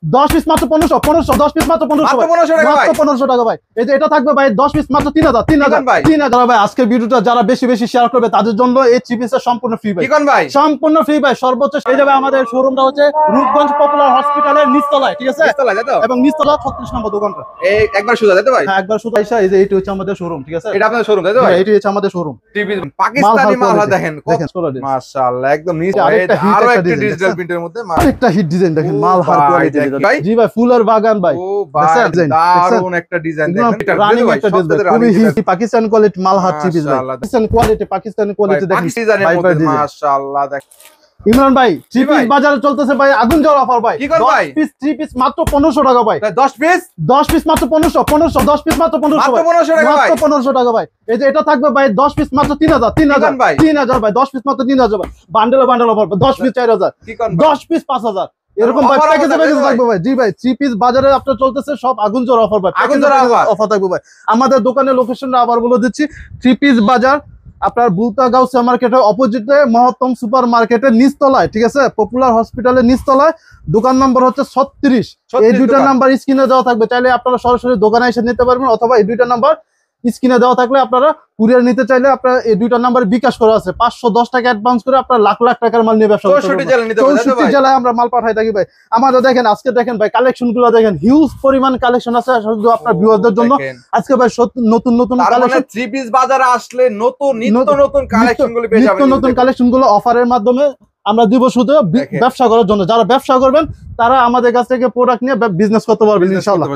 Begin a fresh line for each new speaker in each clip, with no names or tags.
10 piece মাত্র 1500 10 piece মাত্র 1500 মাত্র 1500 টাকা ভাই। এই যে এটা থাকবে ভাই 10 পিস মাত্র 3000 ভাই। আজকের ভিডিওটা যারা বেশি বেশি শেয়ার করবে তাদের জন্য এই 3 পিসের সম্পূর্ণ ফ্রি ভাই। সম্পূর্ণ ফ্রি ভাই। সর্বোচ্চ এই যাবে আমাদের শোরুমটা হচ্ছে রূপগঞ্জ পপুলার হসপিটালের নিচতলায়, ঠিক আছে?
নিচতলায় তাই তো?
এবং নিচতলা 36 নম্বর দোকানটা।
এই একবার সোজা তাই তো ভাই?
হ্যাঁ একবার সোজা এসে এই যে এইটা হচ্ছে আমাদের শোরুম, ঠিক আছে?
এটা আপনাদের শোরুম তাই তো ভাই?
এইটা হচ্ছে আমাদের শোরুম।
টিভি পাকিস্তানি মাল দেখেন,
দেখেন
মাশাআল্লাহ একদম নিচ
আরেকটা
ডিজিটাল প্রিন্টের মধ্যে
আরেকটা হিট ডিজাইন দেখেন, মাল হার কোয়ালিটি। জি ভাই ফুলের বাগান ভাই।
ও ভাই দারুন একটা ডিজাইন দেখেন, এটা রানিং একটা ডিজাইন,
খুবই হিট পাকিস্তানি কোয়ালিটি মাল হার চিজ ভাই। পাকিস্তানি কোয়ালিটি দেখেন
মাশাআল্লাহ। দেখ
ইমরান ভাই 3 পিস বাজারে চলতেছে ভাই আগুন জ্বর অফার ভাই। 3 পিস মাত্র 1500 টাকা ভাই।
10 পিস মাত্র
1500 10 পিস মাত্র 1500
টাকা ভাই।
মাত্র 1500 টাকা ভাই। এই যে এটা থাকবে ভাই 10 পিস মাত্র 3000 ভাই। 10 পিস মাত্র 3000 ভাই। বান্ডেল অফার 10 পিস 4000 10 পিস 5000 এরকম ভাই প্যাকেজে থাকবে ভাই। জি ভাই 3 পিস বাজারে আপনার চলতেছে সব আগুন জ্বর অফার ভাই।
আগুন জ্বর
অফার থাকবে ভাই। আমাদের দোকানের লোকেশনটা আবার বলে দিচ্ছি, 3 পিস বাজার আপনার বুলতা গাউসিয়া মার্কেটের অপোজিটে মহত্তম সুপার মার্কেটের নিচতলায়, ঠিক আছে? পপুলার হসপিটালের নিচতলায়। দোকান নম্বর হচ্ছে 36। এই দুইটা নাম্বার স্ক্রিনে দেওয়া থাকবে, চাইলে আপনারা সরাসরি দোকানে এসে নিতে পারবেন, অথবা এই দুইটা নাম্বার স্ক্রিনে দেওয়া থাকলে আপনারা কুরিয়ার নিতে চাইলে আপনারা এই দুইটা নাম্বারে বিকাশ করা আছে। 510 টাকা অ্যাডভান্স করে আপনারা লাখ লাখ টাকার মাল নিয়ে ব্যবসা করতে পারবেন। 64 জেলায় আমরা মাল পাঠাই থাকি ভাই। আমাদের দেখেন আজকে দেখেন ভাই কালেকশন গুলো দেখেন, হিউজ পরিমাণ কালেকশন আছে শুধু আপনার ভিউয়ারদের জন্য। আজকে ভাই নতুন নতুন কালেকশন
3 পিস বাজারে আসলে নিত্য নতুন কালেকশন গুলো পেয়ে যাবেন।
নতুন কালেকশন গুলো অফারের মাধ্যমে আমরা দিব শুধু ব্যবসা করার জন্য। যারা ব্যবসা করবেন তারা আমাদের কাছ থেকে প্রোডাক্ট নিয়ে বিজনেস করতে পারবেন ইনশাআল্লাহ।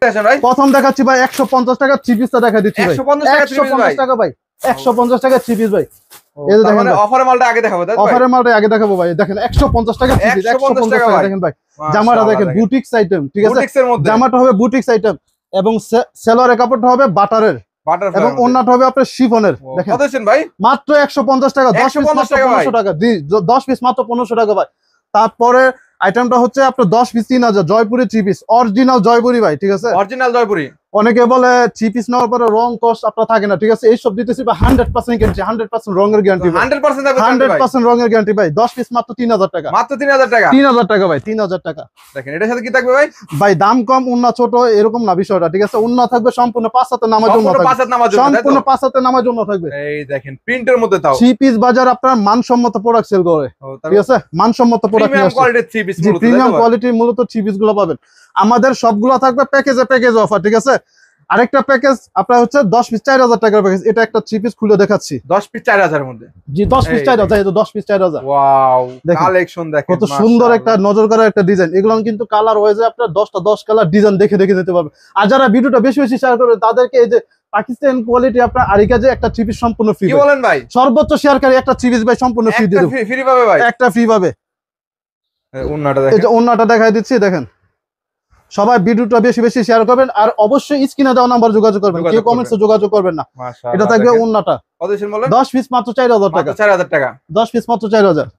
প্রথম দেখাচ্ছি ভাই 150 টাকা 3 পিসটা দেখা দিচ্ছি ভাই। 150 টাকা ভাই। 150 টাকা 3 পিস ভাই। এই যে দেখেন
অফারের মালটা আগে দেখাবো তাই তো?
অফারের মালটা আগে দেখাবো ভাই। দেখেন 150 টাকা 3 পিস। 150 টাকা দেখেন ভাই। জামাটা দেখেন বুটিক্স আইটেম, ঠিক আছে? জামাটা হবে বুটিক্স আইটেম এবং সেলোয়ারের কাপড়টা হবে বাটারের এবং ওন্নাটা হবে আপনার শিফনের। দেখেন
কত দিচ্ছেন ভাই?
মাত্র 150 টাকা। 10 পিস মাত্র 1500 টাকা। জি 10 পিস মাত্র 1500 টাকা ভাই। তারপরে আইটেমটা হচ্ছে আপনার 10 piece 3000 Jaipuri 3 piece original Jaipuri ভাই, ঠিক আছে?
অরিজিনাল জয়পুরি।
অনেকে বলে 3 পিস নেওয়ার পরে রং কস আপনার থাকে না, ঠিক আছে? এই সব দিতেছি ভাই 100% গ্যারান্টি, 100% রঙের গ্যারান্টি, 100% রঙের গ্যারান্টি ভাই। 10 পিস মাত্র 3000 টাকা।
মাত্র 3000 টাকা।
3000 টাকা ভাই, 3000 টাকা।
দেখেন এটার সাথে কি থাকবে ভাই?
ভাই দাম কম উন্না ছোট এরকম না বিষয়টা, ঠিক আছে? উন্না থাকবে সম্পূর্ণ 5 হাতে নামার জন্য থাকবে, সম্পূর্ণ 5 হাতে নামার জন্য থাকবে।
এই দেখেন প্রিন্টের মধ্যে তাও
3 পিস বাজার আপনার মানসম্মত প্রোডাক্ট সেল করে, ঠিক আছে? মানসম্মত প্রোডাক্ট
প্রিমিয়াম কোয়ালিটির 3 পিস মূলত,
প্রিমিয়াম কোয়ালিটির মূলত 3 পিস গুলো পাবেন। আমাদের সবগুলো থাকবে প্যাকেজ অফার, ঠিক আছে? আরেকটা প্যাকেজ আপনার হচ্ছে 10 পিস 4000 টাকার প্যাকেজ। এটা একটা 3 পিস খুলে দেখাচ্ছি।
10 পিস 4000 এর মধ্যে।
জি 10 পিস 4000, এটা 10 পিস 4000।
ওয়াও কালেকশন দেখেন
কত সুন্দর একটা নজর করা একটা ডিজাইন। এগুলো কিন্তু কালার হয়ে যায় আপনার 10 কালার ডিজাইন দেখে নিতে পারবে। আর যারা ভিডিওটা বেশি বেশি শেয়ার করবে তাদেরকে এই যে পাকিস্তান কোয়ালিটি আপনার আরিকা যে একটা 3 পিস সম্পূর্ণ ফ্রি।
কি বলেন ভাই?
সর্বোচ্চ শেয়ারকারী একটা 3 পিস ভাই সম্পূর্ণ ফ্রি দিয়ে দেব।
ফ্রি পাবে ভাই? একটা
ফ্রি পাবে।
ওন্নাটা দেখেন,
এই যে ওন্নাটা দেখাই দিচ্ছি দেখেন। সবাই ভিডিওটা বেশি বেশি শেয়ার করবেন আর অবশ্যই স্ক্রিনে দেওয়া নাম্বার যোগাযোগ করবেন, কেউ কমেন্টসে যোগাযোগ করবেন না। এটা থাকবে ওন্নাটা।
কত দিন বলেন?
10 পিস মাত্র 4000 টাকা।
4000 টাকা।
10 পিস মাত্র 4000।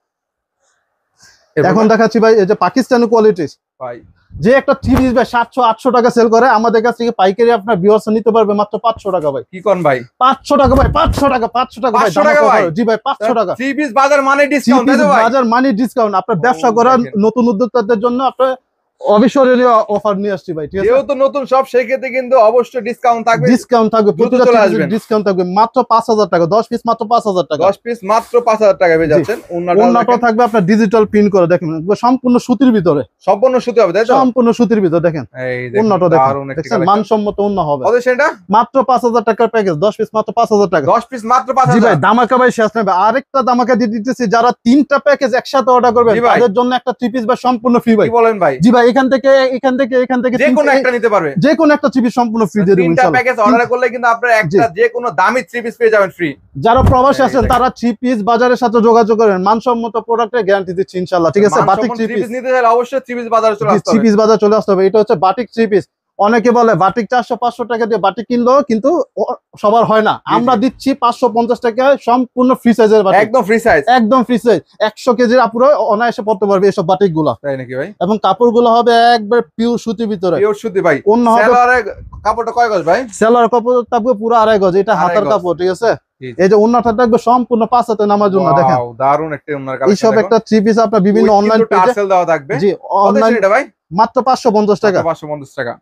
এখন দেখাচ্ছি ভাই এই যে পাকিস্তানি কোয়ালিটি ভাই, যে একটা 3 পিস ভাই 700-800 টাকা সেল করে, আমাদের কাছ থেকে পাইকারি আপনার ভিউয়ার্স নিতে পারবে মাত্র 500 টাকা ভাই।
কি কোন ভাই?
500 টাকা ভাই, 500 টাকা ভাই। জি ভাই 500 টাকা।
3 পিস বাজার মানে ডিসকাউন্ট তাই তো ভাই?
বাজার মানে ডিসকাউন্ট। আপনার ব্যবসা করার নতুন উদ্যোক্তাদের জন্য আপনার অবিস্মরণীয় অফার নিয়ে আসছি ভাই, ঠিক আছে?
যেহেতু নতুন সব সেই ক্ষেত্রে কিন্তু অবশ্যই ডিসকাউন্ট থাকবে।
প্রতিটা ডিসকাউন্ট থাকবে মাত্র 5000 টাকা। 10 পিস মাত্র 5000 টাকা।
10 পিস মাত্র 5000 টাকা পেয়ে যাচ্ছেন।
ওন্নাটা থাকবে আপনার ডিজিটাল প্রিন্ট করে, দেখেন সম্পূর্ণ সুতির ভিতরে।
সম্পূর্ণ সুতি হবে তাই তো?
সম্পূর্ণ সুতির ভিতরে দেখেন। ওন্নাটা দেখেন মানসম্মত ওন্না হবে।
কত সেটা?
মাত্র 5000 টাকার প্যাকেজ। 10 পিস মাত্র 5000 টাকা।
10 পিস মাত্র 5000।
জি ভাই ধামাকা ভাই শেষ নেবে। আরেকটা ধামাকা দিয়ে দিতেছি, যারা 3টা প্যাকেজ একসাথে অর্ডার করবেন তাদের জন্য একটা 3 পিস ভাই সম্পূর্ণ ফ্রি ভাই।
কি বলেন ভাই?
জি ভাই এখান থেকে
যে কোনো একটা নিতে পারবে,
যে কোনো একটা 3 পিস সম্পূর্ণ ফ্রি দিয়ে দেব ইনশাআল্লাহ।
3টা প্যাকেজ অর্ডার করলে কিন্তু আপনারা একটা যে কোনো দামি 3 পিস পেয়ে যাবেন ফ্রি।
যারা প্রবাসী আছেন তারা 3 পিস বাজারের সাথে যোগাযোগ করেন, মানসম্মত প্রোডাক্টের গ্যারান্টি দিচ্ছি ইনশাআল্লাহ, ঠিক আছে? বাটিক 3 পিস
নিতে চাইলে অবশ্যই 3 পিস বাজারে চলে আসতে হবে।
3 পিস বাজারে চলে আসতে হবে। এটা হচ্ছে বাটিক 3 পিস। অনেকে বলে বাটিক 400-500 টাকা দিয়ে বাটিক কিনলো, কিন্তু সবার হয় না। আমরা দিচ্ছি 550 টাকায় সম্পূর্ণ ফ্রি সাইজের বাটিক।
একদম ফ্রি সাইজ,
একদম ফ্রি সাইজ। 100 কেজির আপুরা অনায়াসে পড়তে পারবে এসব বাটিক গুলা।
তাই নাকি ভাই?
এবং কাপড়গুলো হবে একবার পিওর সুতির ভিতরে।
পিওর সুতি ভাই।
অন্য
সেলারের কাপড়টা কয় গজ ভাই?
সেলার কাপড় থাকবে পুরো 2.5 গজ। এটা হাতার কাপড়, ঠিক আছে? এই যে ওন্নাটা থাকবে সম্পূর্ণ 5 হাতে নামার জন্য। দেখেন
দারুন একটা ওন্নার কালেকশন।
এইসব একটা 3 পিস আপনার বিভিন্ন অনলাইন পেজে
টার্সেল দেওয়া থাকবে।
জি অনলাইন।
এটা ভাই
মাত্র 550 টাকা।
550 টাকা।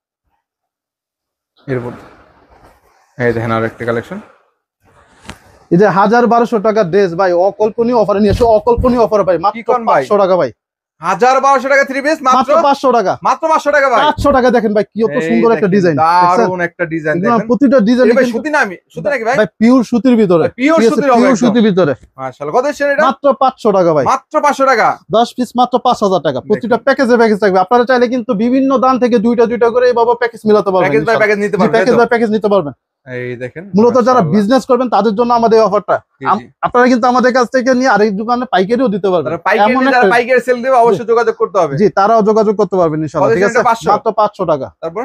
এরপর এই দেখেন আর একটা কালেকশন,
এই যে 1000-1200 টাকা ড্রেস ভাই, অকল্পনীয় অফারে নিয়ে এসো, অকল্পনীয় অফার ভাই, মাত্র 500 টাকা ভাই।
1000-1200 টাকা থ্রি পিস
মাত্র 500 টাকা।
মাত্র 500 টাকা ভাই।
500 টাকা দেখেন ভাই, কি সুন্দর একটা ডিজাইন,
দারুন একটা ডিজাইন দেখেন।
প্রতিটা ডিজাইন
ভাই সুতি না, সুতি নাকি ভাই?
ভাই পিওর সুতির ভিতরে,
পিওর সুতির হবে,
পিওর সুতির ভিতরে।
মাশাআল্লাহ। কত এসেছে এটা?
মাত্র 500 টাকা ভাই।
মাত্র 500 টাকা।
10 পিস মাত্র 5000 টাকা। প্রতিটা প্যাকেজে প্যাকেজ থাকবে। আপনারা চাইলে কিন্তু বিভিন্ন দাম থেকে দুইটা করে এইভাবে প্যাকেজ মিলাতে পারবেন।
প্যাকেজ বাই প্যাকেজ নিতে পারবেন।
প্যাকেজ বাই প্যাকেজ নিতে পারবেন।
এই দেখেন,
মূলত যারা বিজনেস করবেন তাদের জন্য আমাদের এই অফারটা। আপনারা কিন্তু আমাদের কাছ থেকে নিয়ে আরেক দোকানে পাইকারিও দিতে পারবেন।
যারা পাইকারি সেল দেবে অবশ্যই যোগাযোগ করতে হবে।
জি, তারাও যোগাযোগ করতে পারবেন ইনশাআল্লাহ। ঠিক আছে, মাত্র 500 টাকা।
তারপর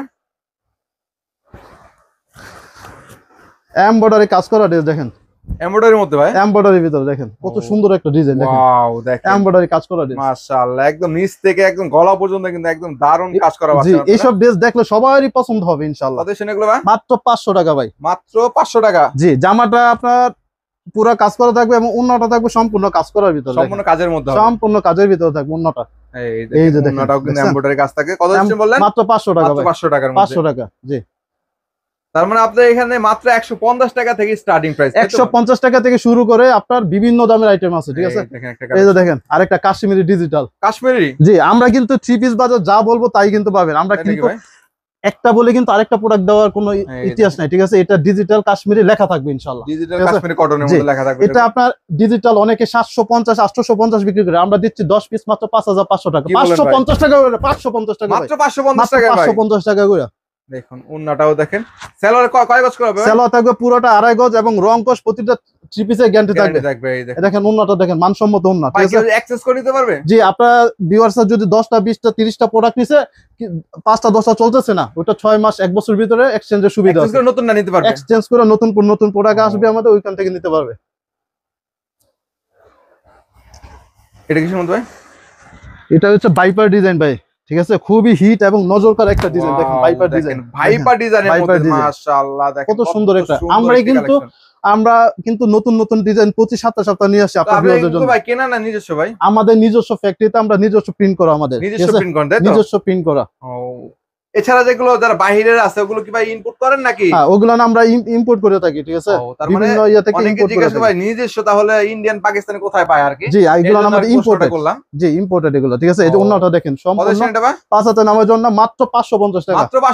এমব্রয়ডারি কাজ করা ড্রেস দেখেন,
এমব্রয়ডারির মধ্যে ভাই,
এমব্রয়ডারির ভিতরে দেখেন কত সুন্দর একটা ডিজাইন দেখেন।
ওয়াও দেখেন,
এমব্রয়ডারি কাজ করা ড্রেস
মাশাআল্লাহ। একদম নিচ থেকে একদম গলা পর্যন্ত কিন্তু একদম দারুণ কাজ করা আছে।
জি, এইসব ড্রেস দেখলে সবারই পছন্দ হবে ইনশাআল্লাহ।
কত শুনে এগুলো ভাই?
মাত্র 500 টাকা ভাই।
মাত্র 500 টাকা।
জি, জামাটা আপনার পুরো কাজ করা থাকবে এবং ওন্নাটা থাকবে সম্পূর্ণ কাজ করার ভিতরে,
সম্পূর্ণ কাজের মধ্যে হবে,
সম্পূর্ণ কাজের ভিতরে থাকবে ওন্নাটা।
এই যে দেখেন, ওন্নাটাও কিন্তু এমব্রয়ডারি কাজ থাকে। কত শুনে বললেন?
মাত্র 500 টাকা ভাই।
500 টাকার মধ্যে।
500 টাকা। জি,
তার মানে আপনার এখানে মাত্র 150 টাকা থেকে স্টার্টিং প্রাইস।
150 টাকা থেকে শুরু করে আপনার বিভিন্ন দামের আইটেম আছে। ঠিক আছে, এই যে দেখেন আরেকটা কাশ্মীরি ডিজিটাল।
কাশ্মীরি?
জি, আমরা কিন্তু থ্রি পিস বাজার যা বলবো তাই কিন্তু পাবেন। আমরা কিন্তু একটা বলে কিন্তু আরেকটা প্রোডাক্ট দেওয়ার কোনো ইতিহাস নাই। ঠিক আছে, এটা ডিজিটাল কাশ্মীরি লেখা থাকবে ইনশাআল্লাহ।
ডিজিটাল কাশ্মীরি কটনের মধ্যে লেখা থাকবে।
এটা আপনার ডিজিটাল অনেকে 750 850 বিক্রি করে, আমরা দিচ্ছি 10 পিস মাত্র 5500 টাকা। 550 টাকা করে, 550 টাকা
মাত্র 550 টাকা ভাই।
550 টাকা করে।
দেখুন ওন্নাটাও দেখেন। সালোয়ার কয় গজ করে হবে?
সালোয়ার থাকবে পুরোটা 2.5 গজ এবং রং কস প্রতিটা থ্রি পিসের গ্যারান্টি থাকবে।
এই
দেখেন ওন্নাটা দেখেন, মানসম্মত ওন্না।
ঠিক আছে, অ্যাক্সেস করে নিতে পারবে।
জি, আপনার ভিউয়ার্সরা যদি 10টা 20টা 30টা প্রোডাক্ট নিছে, 5টা 10টা চলতেছে না, ওটা 6 মাস 1 বছর ভিতরে এক্সচেঞ্জের সুবিধা আছে।
নতুন না নিতে পারবে,
এক্সচেঞ্জ করে নতুন প্রোডাক্ট আসবে আমাদের, ওইখান থেকে নিতে পারবে।
এটা কিসের মধ্যে ভাই?
এটা হচ্ছে ভাইপার ডিজাইন ভাই। ঠিক আছে, খুবই হিট এবং নজর করা একটা ডিজাইন। দেখেন ভাইপার ডিজাইন,
ভাইপার ডিজাইনের মধ্যে মাশাআল্লাহ দেখেন
কত সুন্দর একটা। আমরা কিন্তু নতুন ডিজাইন প্রতি সপ্তাহে নিয়ে আসি আপনাদের জন্য।
ভাই কেনা না নিজস্ব ভাই?
আমাদের নিজস্ব ফ্যাক্টরিতে আমরা নিজস্ব প্রিন্ট করা, আমাদের
নিজস্ব প্রিন্ট করেন, তাই তো?
নিজস্ব প্রিন্ট করা।
এছাড়া যেগুলো যারা বাইরের আছে ওগুলো কি ভাই ইনপুট করেন নাকি?
হ্যাঁ, ওগুলো না আমরা ইম্পোর্ট করে থাকি। ঠিক আছে, বিভিন্ন ইয়া থেকে ইম্পোর্ট করে থাকি।
ভাই নিজস্ব তাহলে ইন্ডিয়ান পাকিস্তানি কোথায় পায় আর কি?
জি, এগুলো আমাদের ইম্পোর্টেড করলাম। জি, ইম্পোর্টেড এগুলো। ঠিক আছে, এই যে ওন্নাটা দেখেন সম্পূর্ণ 5 হাতে নামার জন্য মাত্র 550 টাকা।
মাত্র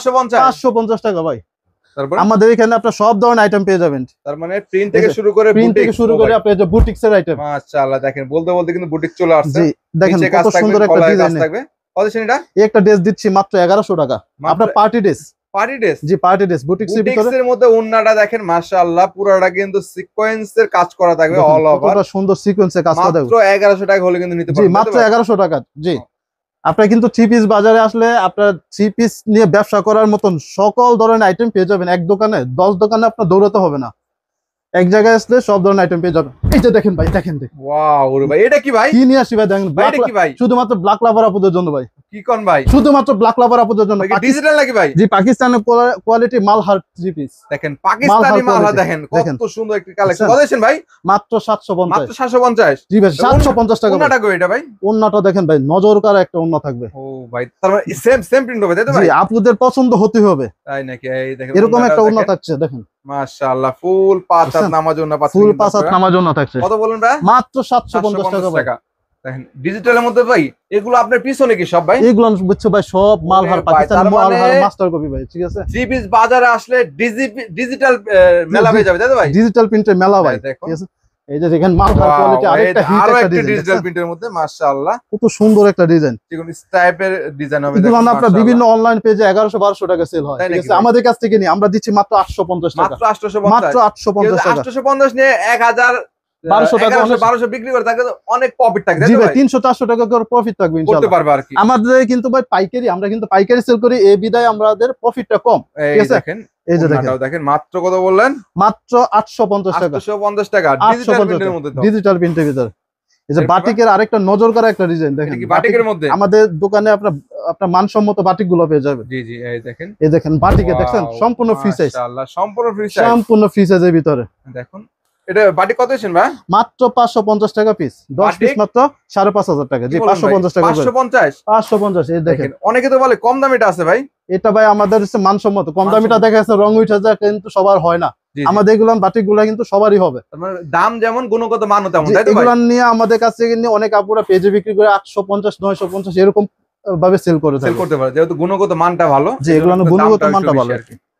550
টাকা ভাই।
তারপর
আমাদের এখানে আপনারা সব ধরনের আইটেম পেয়ে যাবেন।
তার মানে প্রিন্ট থেকে শুরু করে
আপনি যে বুটিক্স এর আইটেম।
মাশাআল্লাহ দেখেন, বলতে বলতে কিন্তু বুটিক চলে আসছে।
জি, দেখেন কত সুন্দর একটা ডিজাইন
থাকবে। কত এটা?
একটা ড্রেস দিচ্ছি মাত্র 1100 টাকা। আপনার পার্টি ড্রেস।
Party dress?
জি, পার্টি ড্রেস বুটিক্স এর ভিতরে।
বুটিক্স এর মধ্যে ওন্নাটা দেখেন মাশাআল্লাহ, পুরোটা কিন্তু সিকোয়েন্সের কাজ করা থাকবে, অল ওভার।
কত সুন্দর সিকোয়েন্সের কাজ করা থাকবে।
মাত্র 1100 টাকা হলে কিন্তু নিতে পারবেন।
জি, মাত্র 1100 টাকা। জি, আপনারা কিন্তু থ্রি পিস বাজারে আসলে আপনার থ্রি পিস নিয়ে ব্যবসা করার মতন সকল ধরনের আইটেম পেয়ে যাবেন এক দোকানে। 10 দোকানে আপনার দৌড়াতে হবে না, এক জায়গায় আসলে সব ধরনের আইটেম পেয়ে যাবেন। এই যে দেখেন ভাই, দেখেন
ওয়াও রে ভাই, এটা কি ভাই?
কি নিয়ে আসি ভাই, দেখেন
এটা কি ভাই?
শুধুমাত্র ব্ল্যাক লাভার আপুদের জন্য ভাই।
কি কোন ভাই?
শুধুমাত্র ব্ল্যাক লাভার আপুদের জন্য।
ডিজিটাল নাকি ভাই?
জি, পাকিস্তানের কোয়ালিটি মালহার থ্রি পিস।
দেখেন পাকিস্তানি মালহার, দেখেন কত সুন্দর একটা কালেকশন। কত দিয়েছেন ভাই?
মাত্র 750।
মাত্র 750?
জি ভাই, 750 টাকা।
ওন্নাটা কই এটা ভাই?
ওন্নাটা দেখেন ভাই, নজর করা একটা ওন্না থাকবে।
ও ভাই, তার মানে সেম প্রিন্ট হবে, তাই তো ভাই?
জি, আপুদের পছন্দ হতে হবে
তাই নাকি? এই দেখেন
এরকম একটা ওন্না থাকছে দেখেন।
মাশাআল্লাহ, ফুল 5 হাত নামার জন্য পাচ্ছেন।
ফুল 5 হাত নামার জন্য থাকছে।
কত বলেন ভাই?
মাত্র 750 টাকা ভাই।
দেখেন ডিজিটালের মধ্যে ভাই, এগুলো আপনার পিছনে কি সব ভাই?
এগুলো বুঝছো ভাই, সব মালহার পাকিস্তানি মালহার মাস্টার কপি ভাই। ঠিক আছে,
থ্রি পিস বাজারে আসলে ডিজিটাল মেলা হয়ে যাবে, তাই তো ভাই?
ডিজিটাল প্রিন্টের মেলা ভাই। ঠিক আছে, এই যে দেখেন মালহার কোয়ালিটি, আরেকটা হিট একটা
ডিজিটাল প্রিন্টের মধ্যে মাশাআল্লাহ
কত সুন্দর একটা ডিজাইন।
দেখুন টাইপের ডিজাইন হবে।
এগুলো আপনার বিভিন্ন অনলাইন পেজে 1100-1200 টাকা সেল হয়। ঠিক আছে, আমাদের কাছ থেকে নিয়ে আমরা দিচ্ছি মাত্র 850 টাকা।
মাত্র 850?
মাত্র 850 টাকা।
850 নিয়ে 1000-1200 টাকা 1200 বিক্রি করে থাকে, অনেক প্রফিট থাকে।
জি ভাই, 300-400 টাকা করে প্রফিট থাকবে ইনশাআল্লাহ।
করতে পারবে আর কি।
আমাদের কিন্তু ভাই পাইকারি, আমরা কিন্তু পাইকারি সেল করি, এই বিধায় আমাদের প্রফিটটা কম। ঠিক আছে,
দেখেন
এই যে
দেখেন মাত্র কত বললেন?
মাত্র 850 টাকা।
850 টাকা ডিজিটাল প্রিন্টের মধ্যে,
ডিজিটাল প্রিন্টের ভিতরে। এই যে বাটিকের আরেকটা নজর করা একটা ডিজাইন দেখেন।
কি বাটিকের মধ্যে?
আমাদের দোকানে আপনার মানসম্মত বাটিক গুলো পেয়ে যাবেন।
জি জি, এই দেখেন,
এই দেখেন বাটিকে দেখছেন সম্পূর্ণ ফ্রি সাইজ।
মাশাআল্লাহ, সম্পূর্ণ ফ্রি সাইজ,
সম্পূর্ণ ফ্রি সাইজের ভিতরে।
দেখুন এটা বাটি কত দিচ্ছেন ভাই?
মাত্র 550 টাকা পিস, 10 পিস মাত্র 5,500 টাকা। জি 550 টাকা।
550
550। এই দেখেন
অনেকে তো বলে কম দামিটা আছে ভাই।
এটা ভাই আমাদের হচ্ছে মানসম্মত। কম দামিটা দেখা যাচ্ছে রং উঠে যায়, কিন্তু সবার হয় না। আমাদের এগুলো বাটিকগুলো কিন্তু সবারই হবে।
দাম যেমন গুণগত মানও তেমন, তাই তো ভাই?
এগুলো নিয়ে আমাদের কাছে কিন্তু অনেক আপুরা পেজে বিক্রি করে 850 950 এরকম ভাবে সেল করতে
পারে, যেহেতু গুণগত মানটা ভালো।
যে এগুলো গুণগত মানটা ভালো।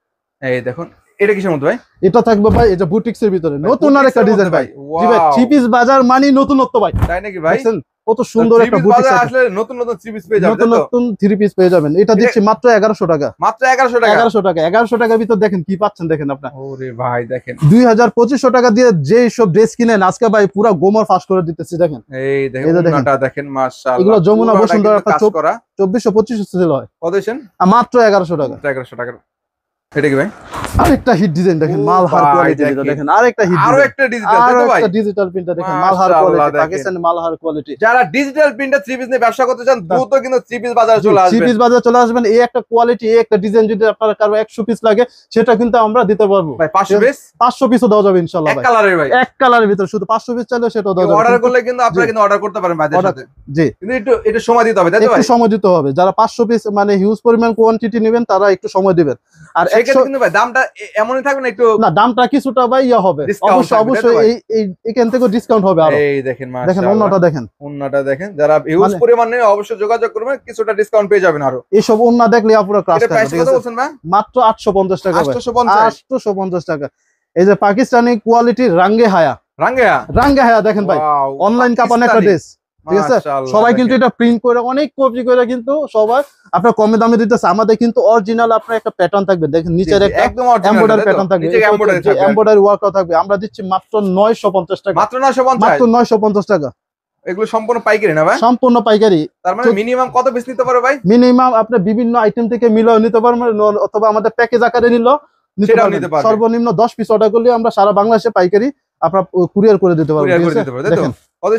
এই দেখুন এটা কিসের মধ্যে ভাই?
এটা থাকবে ভাই এটা বুটিক্স এর ভিতরে নতুন আরেকটা ডিজাইন ভাই। জি ভাই থ্রি পিস বাজার মানে নতুনত্ব ভাই।
তাই নাকি ভাই?
দেখেন কত সুন্দর একটা বুটিক্স
আসলে নতুন নতুন থ্রি পিস পেয়ে যাবেন।
নতুন থ্রি পিস পেয়ে যাবেন। এটা দিচ্ছি মাত্র 1100 টাকা।
মাত্র 1100 টাকা।
1100 টাকা। 1100 টাকার ভিতর দেখেন কি পাচ্ছেন, দেখেন আপনারা।
ওরে ভাই দেখেন
2000-2500 টাকা দিয়ে যে সব ড্রেস কিনেন আজকে ভাই পুরো গোমর ফাঁস করে দিতেছি। দেখেন
এই দেখেন ওনাটা দেখেন মাশাআল্লাহ।
এগুলো যমুনা বসুন্ধরা
কাজ করা
2400-2500 সেল হয়।
কত দিছেন?
মাত্র 1100 টাকা।
1100 টাকা। এটা কি ভাই?
আরেকটা হিট ডিজাইন দেখেন, মালহার কোয়ালিটি। দেখেন আরেকটা হিট,
আরো একটা ডিজিটাল, তাই তো ভাই?
ডিজিটাল প্রিন্টার দেখেন, মালহার কোয়ালিটি, পাকিস্তানি মালহার কোয়ালিটি।
যারা ডিজিটাল প্রিন্টার থ্রি পিস নিয়ে ব্যবসা করতে চান দ্রুত কিন্তু থ্রি পিস বাজারে চলে আসবেন।
থ্রি পিস বাজারে চলে আসবেন। এই একটা কোয়ালিটি, এই একটা ডিজাইন যদি আপনার কারো 100 পিস লাগে সেটা কিন্তু আমরা দিতে পারবো
ভাই। 500 পিস
500 পিসও দেওয়া যাবে ইনশাআল্লাহ
এক
ভাই।
কালারের ভাই,
এক কালারের ভিতর শুধু 500 পিস চাইলে সেটাও দেওয়া যাবে।
অর্ডার করলে কিন্তু আপনারা কিন্তু অর্ডার করতে পারেন ভাইদের সাথে।
জি
কিন্তু একটু সময় দিতে হবে, তাই তো ভাই?
একটু সময় দিতে হবে। যারা 500 পিস মানে হিউজ পরিমাণ কোয়ান্টিটি নেবেন তারা একটু সময় দিবেন। আর
সেক্ষেত্রে কিন্তু ভাই দামটা এমনই থাকবে না, একটু
না দামটা কিছুটা ভাই ইয়া হবে, অবশ্যই এই এখান থেকে ডিসকাউন্ট হবে আরো।
এই দেখেন
দেখেন ওন্নাটা দেখেন,
ওন্নাটা দেখেন। যারা হিউজ পরিমাণে অবশ্যই যোগাযোগ করবেন, কিছুটা ডিসকাউন্ট পেয়ে যাবেন আরো।
এইসব ওন্না দেখলে আপুরা ক্রাশ
খাবে। ঠিক আছে বলছেন ভাই?
মাত্র 850 টাকা ভাই।
850
850 টাকা। এই যে পাকিস্তানি কোয়ালিটি রাঙ্গে হায়া, রাঙ্গে হায়া দেখেন ভাই, অনলাইন কাপান একটা ড্রেস। ঠিক আছে সবাই কিন্তু এটা প্রিন্ট করে অনেক কপি করে কিন্তু সবাই আপনার কমে দামে দিতেছে। আমাদের কিন্তু অরিজিনাল আপনার একটা প্যাটার্ন থাকবে, দেখেন নিচের একটা
একদম
এমব্রয়ডারি প্যাটার্ন থাকবে, এমব্রয়ডারি ওয়ার্কও থাকবে। আমরা দিচ্ছি মাত্র 950 টাকা।
মাত্র 950,
মাত্র 950 টাকা।
এগুলো সম্পূর্ণ পাইকারি না ভাই?
সম্পূর্ণ পাইকারি।
তার মানে মিনিমাম কত পিস নিতে পারবে ভাই?
মিনিমাম আপনি বিভিন্ন আইটেম থেকে মিলাও নিতে পারবেন, অথবা আমাদের প্যাকেজ আকারে নিলেও নিতে পারবেন। সর্বনিম্ন 10 পিস অর্ডার করলে আমরা সারা বাংলাদেশে পাইকারি আপনার কুরিয়ার করে দিতে পারবো। দেখেন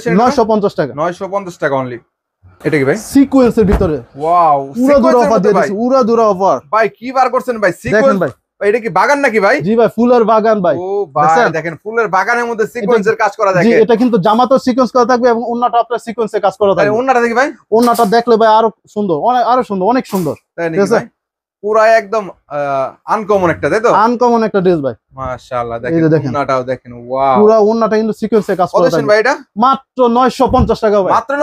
950 টাকা।
950 টাকা অনলি। এটা কি ভাই?
সিকোয়েন্সের ভিতরে।
ওয়াও,
উড়াদুরা অফার দিয়ে দিয়েছি, উড়াদুরা অফার
ভাই। কি বার করছেন ভাই?
দেখেন ভাই,
এটা কি বাগান নাকি ভাই?
জি ভাই ফুলের বাগান ভাই।
ও ভাই দেখেন ফুলের বাগানের মধ্যে সিকোয়েন্সের কাজ করা থাকে।
জি এটা কিন্তু জামাতেও সিকোয়েন্স করা থাকবে এবং ওন্নাটা আপনার সিকোয়েন্সের কাজ করা থাকবে।
ওন্নাটা দেখি ভাই,
ওন্নাটা দেখলে ভাই আরো সুন্দর, আরো সুন্দর, অনেক সুন্দর।
তাই নাকি ভাই? পুরা একদম আনকমন একটা, তাই তো?
আনকমন একটা ড্রেস ভাই।
মাশাআল্লাহ দেখেন ওন্নাটাও দেখেন। ওয়াও,
পুরা ওন্নাটা কিন্তু সিকোয়েন্সের কাজ করা থাকবে।
ভাই এটা
মাত্র 950 টাকা ভাই।
মাত্র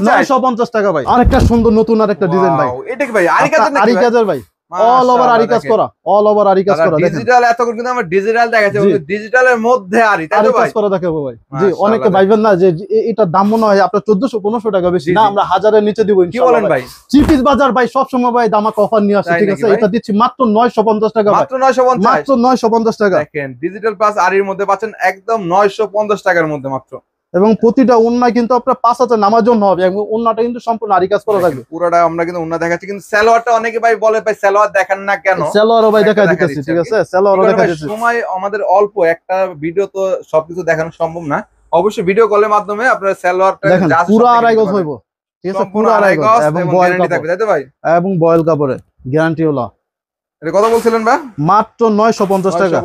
950
টাকা ভাই। আরেকটা সুন্দর নতুন আরেকটা ডিজাইন ভাই।
এটা কি ভাই? আরি কাজের
ভাই। অল ওভার আরি কাজ করা, অল ওভার আরি কাজ করা।
ডিজিটাল এতক্ষণ কিন্তু আমরা ডিজিটাল দেখাচ্ছি, ডিজিটালের মধ্যে আরি, তাই তো ভাই?
কাজ করা দেখাবো ভাই। জি অনেকে ভাইবেন না যে এটার দাম মনে হয় আপনার 1400-1500 টাকা বেশি না, আমরা 1000 এর নিচে দিব ইনশাআল্লাহ।
কি বলেন ভাই?
চিপিস বাজার ভাই সব সময় ভাই দামাক অফার নিয়ে আসে। ঠিক আছে এটা দিচ্ছি মাত্র 950 টাকা।
মাত্র 950,
মাত্র 950 টাকা।
দেখেন ডিজিটাল প্লাস আরির মধ্যে পাচ্ছেন একদম 950 টাকার মধ্যে মাত্র।
এবং প্রতিটা ওন্নায় কিন্তু আপনার 5000 নামার জন্য হবে এবং ওন্নাটা কিন্তু সম্পূর্ণ আরি কাজ করা থাকবে।
পুরোটা আমরা কিন্তু ওন্না দেখাচ্ছি, কিন্তু সালোয়ারটা অনেকে ভাই বলে ভাই সালোয়ার দেখান না কেন?
সালোয়ারও ভাই দেখা দিতেছি। ঠিক আছে সালোয়ারও দেখা দিতেছি।
সময় আমাদের অল্প, একটা ভিডিও তো সবকিছু দেখানো সম্ভব না। অবশ্যই ভিডিও কলের মাধ্যমে আপনারা সালোয়ারটা
দেখেন পুরো আড়াই গজ হইব। ঠিক আছে পুরো আড়াই গজ এবং বয়েল কাপড়
থাকবে, তাই তো ভাই?
এবং বয়েল কাপড়ে গ্যারান্টি হলো।
এটা কত বলছিলেন ভাই?
মাত্র 950 টাকা।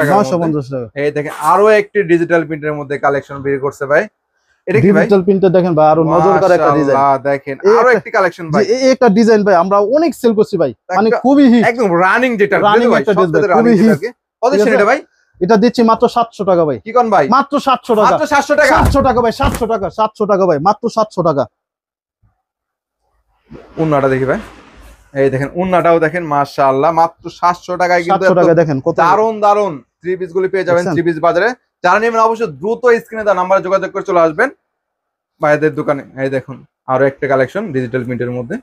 950 টাকা। এই দেখেন আরো একটি ডিজিটাল প্রিন্টের মধ্যে কালেকশন বের করছে ভাই। এটা কি ভাই?
ডিজিটাল প্রিন্টে দেখেন ভাই আরো নজর কাড়া একটা ডিজাইন।
দেখেন আরো একটি কালেকশন ভাই।
এই একটা ডিজাইন ভাই আমরা অনেক সেল করছি ভাই, মানে খুবই হিট,
একদম রানিং যেটা
রানিং একটা ডিজাইন খুবই হিট।
কত ছিল এটা ভাই?
এটা দিচ্ছি মাত্র 700 টাকা ভাই।
কি কোন ভাই?
মাত্র 700 টাকা।
মাত্র 700 টাকা।
700 টাকা ভাই, 700 টাকা, 700 টাকা ভাই, মাত্র 700 টাকা।
উন্নাটা দেখি ভাই, এই দেখেন উন্নাটাও দেখেন মাশাআল্লাহ মাত্র 700 টাকায় কিন্তু
700 টাকা দেখেন কত
দারুন থ্রি পিস গুলি পেয়ে যাবেন থ্রি পিস বাজারে। যারা নেবেন অবশ্যই দ্রুত স্ক্রিনে দেওয়া নাম্বারে যোগাযোগ করে চলে আসবেন ভাইদের দোকানে। এই দেখুন আরো একটা কালেকশন ডিজিটাল প্রিন্টের মধ্যে।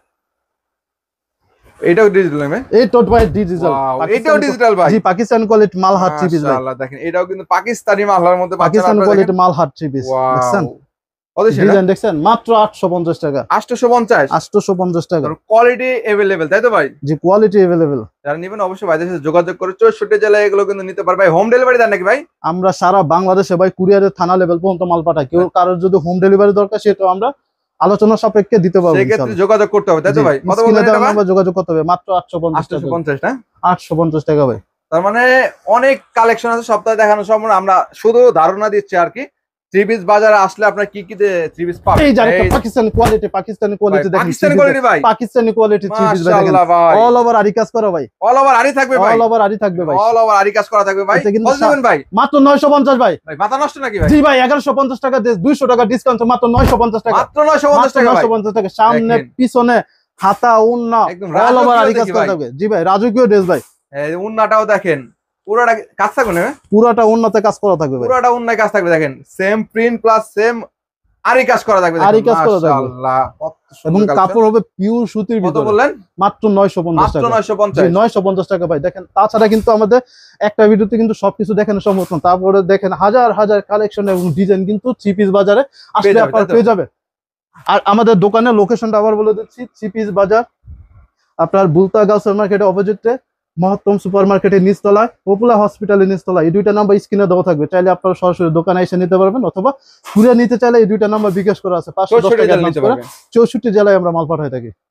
এটাও ডিজিটাল ভাই?
এইটাও ভাই ডিজিটাল।
এটাও ডিজিটাল ভাই?
জি পাকিস্তান কোয়ালিটি মালহার থ্রি পিস ভাই।
মাশাআল্লাহ দেখেন এটাও কিন্তু পাকিস্তানি মালহার মধ্যে পাচ্ছেন
পাকিস্তান কোয়ালিটি মালহার থ্রি পিস। দেখছেন ডিজাইন দেখছেন মাত্র 850 টাকা। 850 টাকা।
কোয়ালিটি अवेलेबल, তাই তো ভাই?
জি কোয়ালিটি अवेलेबल।
যারা নেবেন অবশ্যই ভাইদের সাথে যোগাযোগ করে 64 জেলায় এগুলো কিন্তু নিতে পারবে। হোম ডেলিভারি দেন নাকি ভাই?
আমরা সারা বাংলাদেশে ভাই কুরিয়ারের থানা লেভেল পর্যন্ত মাল পাঠাই। কেউ কারোর যদি হোম ডেলিভারি দরকার সেটাও আমরা আলোচনা সাপেক্ষে দিতে পারবো।
সেক্ষেত্রে যোগাযোগ করতে হবে, তাই তো ভাই? কত বলবেন এটা?
আমরা যোগাযোগ করতে হবে মাত্র 850 টাকা।
850 না?
850 টাকা ভাই।
তার মানে অনেক কালেকশন আছে, সপ্তাহে দেখানো সম্ভব না, আমরা শুধু ধারণা দিচ্ছি আর কি। থ্রি পিস বাজারে আসলে আপনার কি কি থ্রি পিস পাবেন।
এই যে আরেকটা পাকিস্তানি কোয়ালিটি দেখেন,
পাকিস্তানি কোয়ালিটি ভাই,
পাকিস্তানি কোয়ালিটি থ্রি পিস দেখেন,
মাশাআল্লাহ ভাই,
অল ওভার আরি কাজ করা ভাই,
অল ওভার আরি থাকবে ভাই,
অল ওভার আরি থাকবে ভাই,
অল ওভার আরি কাজ করা থাকবে ভাই।
এটা কিন্তু
কত দিবেন ভাই?
মাত্র 950 ভাই।
ভাই মাথা নষ্ট নাকি ভাই?
জি ভাই 1150 টাকা, 200 টাকা ডিসকাউন্ট, মাত্র 950 টাকা,
মাত্র 950 টাকা ভাই।
950 টাকা। সামনে
দেখেন।
পিছনে হাতা ওন্না
একদম
অল ওভার
রাজকীয়
আরি কাজ
দেখি
করা
ভাই।
থাকবে। জি ভাই রাজকীয় ড্রেস ভাই,
এই উন্নাটাও দেখেন, পুরোটা কাজ থাকবে না,
পুরাটা ওন্নাতে কাজ করা থাকবে ভাই,
পুরোটা উন্নায় কাজ থাকবে। দেখেন সেম প্রিন্ট প্লাস সেম আরি কাজ করা থাকবে,
আরি কাজ করা থাকবে।
মাশাআল্লাহ কত
এবং
সুন্দর কালেকশন।
কাপড় হবে পিওর সুতির
কত
ভিতরে,
বললেন?
মাত্র 950
মাত্র
টাকা।
950।
950 টাকা ভাই। দেখেন তাছাড়া কিন্তু আমাদের একটা ভিডিওতে কিন্তু সবকিছু দেখানো সম্ভব না, তারপরে দেখেন হাজার হাজার কালেকশন এবং ডিজাইন কিন্তু থ্রি পিস বাজারে আসলে
যাবে,
আপনারা
তাই তো?
পেয়ে যাবে। আর আমাদের দোকানের লোকেশনটা আবার বলে দিচ্ছি, থ্রি পিস বাজার আপনার বুলতা গাউসের মার্কেটের অপোজিটে, মহত্তম সুপার মার্কেটের নিচতলায়, পপুলার হসপিটালের নিচতলায়। এই দুইটা নাম্বার স্ক্রিনে দেওয়া থাকবে, চাইলে আপনারা সরাসরি দোকানে এসে নিতে পারবেন, অথবা ঘুরে নিতে চাইলে এই দুইটা নাম্বার বিকাশ করা আছে, 510 টাকা অ্যাডভান্স করে 64 জেলায় আমরা মাল পাঠাই থাকি।